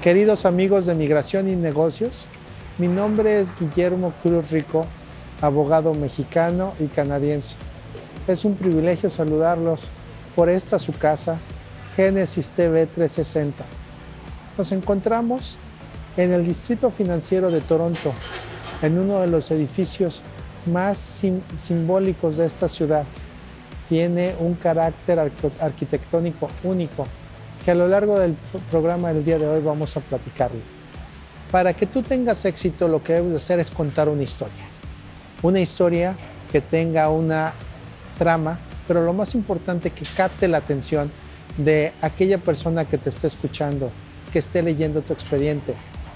Queridos amigos de Migración y Negocios, mi nombre es Guillermo Cruz Rico, abogado mexicano y canadiense. Es un privilegio saludarlos por esta su casa, Génesis TV 360. Nos encontramos en el Distrito Financiero de Toronto, en uno de los edificios más simbólicos de esta ciudad. Tiene un carácter arquitectónico único, que a lo largo del programa del día de hoy vamos a platicarlo. Para que tú tengas éxito, lo que debes hacer es contar una historia. Una historia que tenga una trama, pero lo más importante, que capte la atención de aquella persona que te esté escuchando, que esté leyendo tu expediente.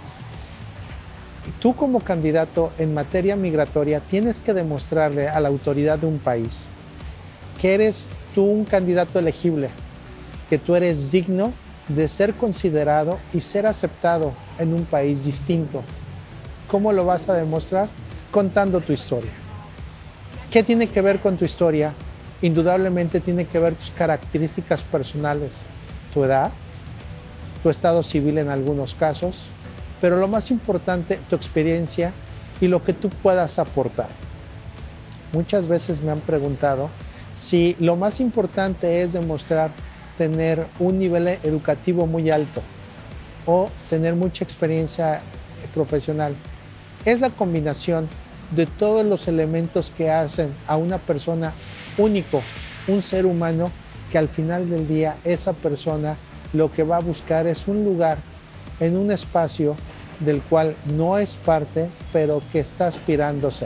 Tú, como candidato en materia migratoria, tienes que demostrarle a la autoridad de un país que eres tú un candidato elegible, que tú eres digno de ser considerado y ser aceptado en un país distinto. ¿Cómo lo vas a demostrar? Contando tu historia. ¿Qué tiene que ver con tu historia? Indudablemente tiene que ver tus características personales, tu edad, tu estado civil en algunos casos, pero lo más importante, tu experiencia y lo que tú puedas aportar. Muchas veces me han preguntado si lo más importante es demostrar tener un nivel educativo muy alto o tener mucha experiencia profesional. Es la combinación de todos los elementos que hacen a una persona único, un ser humano, que al final del día esa persona lo que va a buscar es un lugar en un espacio del cual no es parte, pero que está aspirando a ser.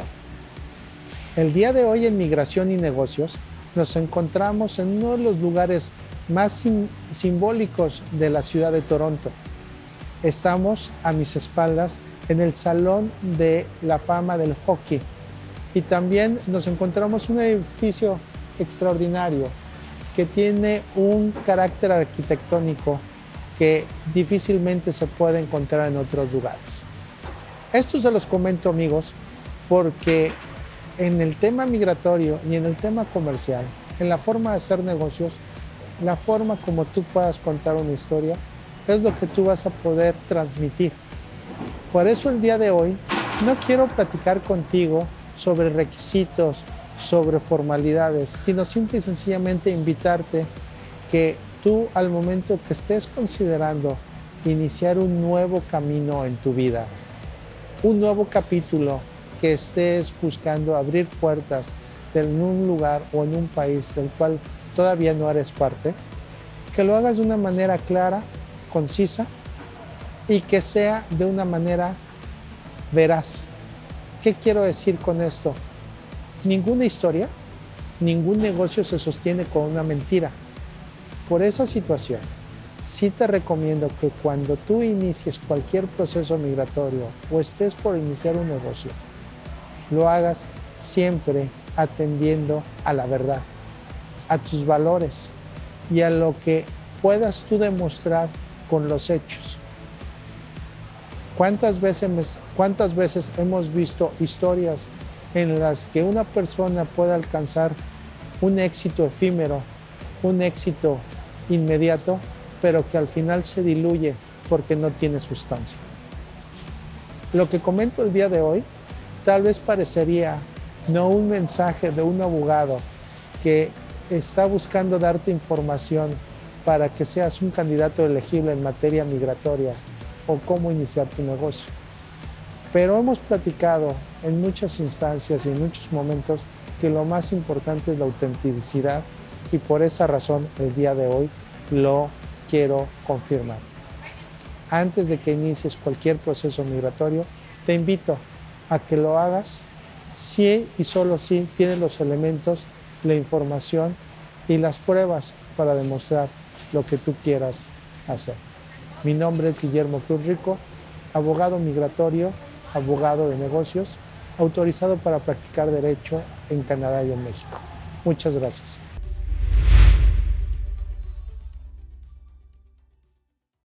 El día de hoy en Migración y Negocios nos encontramos en uno de los lugares más simbólicos de la ciudad de Toronto. Estamos a mis espaldas en el Salón de la Fama del Hockey y también nos encontramos en un edificio extraordinario que tiene un carácter arquitectónico que difícilmente se puede encontrar en otros lugares. Esto se los comento, amigos, porque en el tema migratorio y en el tema comercial, en la forma de hacer negocios, la forma como tú puedas contar una historia es lo que tú vas a poder transmitir. Por eso el día de hoy no quiero platicar contigo sobre requisitos, sobre formalidades, sino simple y sencillamente invitarte que tú, al momento que estés considerando iniciar un nuevo camino en tu vida, un nuevo capítulo, que estés buscando abrir puertas en un lugar o en un país del cual todavía no eres parte, que lo hagas de una manera clara, concisa y que sea de una manera veraz. ¿Qué quiero decir con esto? Ninguna historia, ningún negocio se sostiene con una mentira. Por esa situación, sí te recomiendo que cuando tú inicies cualquier proceso migratorio o estés por iniciar un negocio, lo hagas siempre atendiendo a la verdad, a tus valores y a lo que puedas tú demostrar con los hechos. ¿Cuántas veces hemos visto historias en las que una persona puede alcanzar un éxito efímero, un éxito inmediato, pero que al final se diluye porque no tiene sustancia? Lo que comento el día de hoy tal vez parecería no un mensaje de un abogado que está buscando darte información para que seas un candidato elegible en materia migratoria o cómo iniciar tu negocio. Pero hemos platicado en muchas instancias y en muchos momentos que lo más importante es la autenticidad y por esa razón el día de hoy lo quiero confirmar. Antes de que inicies cualquier proceso migratorio, te invito a que lo hagas si y solo si tienes los elementos, la información y las pruebas para demostrar lo que tú quieras hacer. Mi nombre es Guillermo Cruz Rico, abogado migratorio, abogado de negocios, autorizado para practicar derecho en Canadá y en México. Muchas gracias.